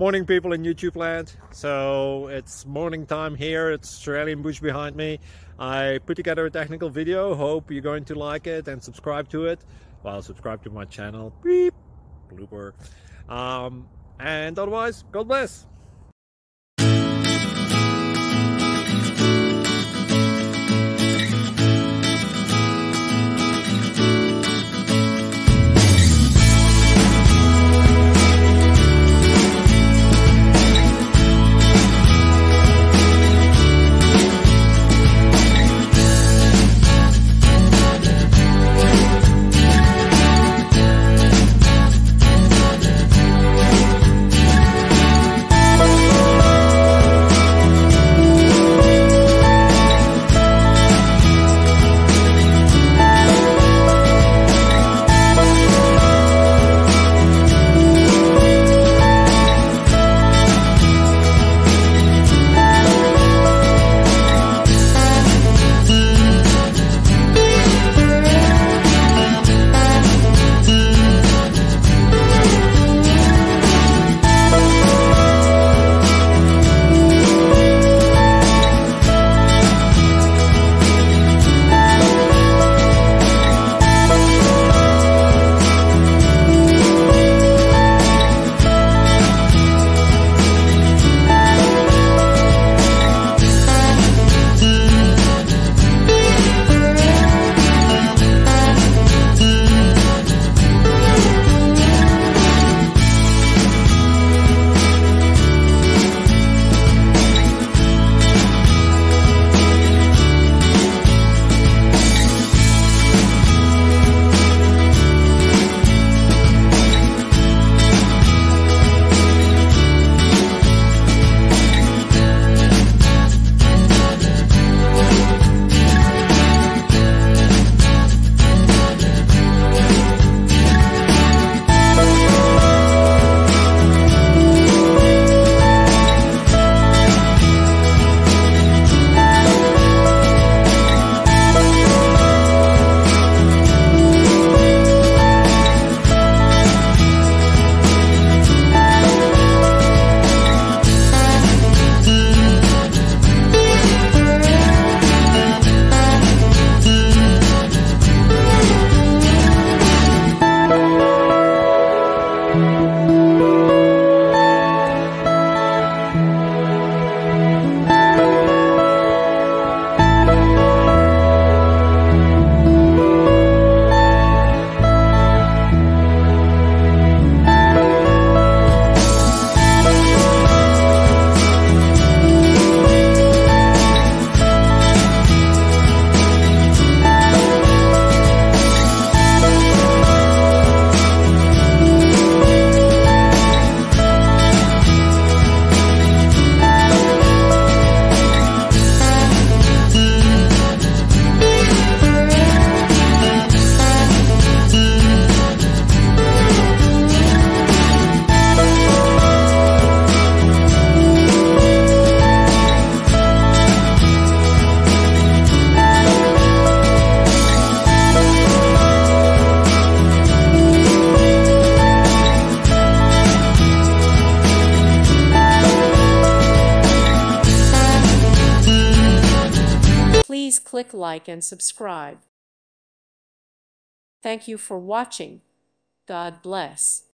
Morning people in YouTube land. So it's morning time here. It's Australian bush behind me. I put together a technical video. Hope you're going to like it and subscribe to it. Well, subscribe to my channel. Beep. Blooper. And otherwise, God bless. Please click like and subscribe. Thank you for watching. God bless.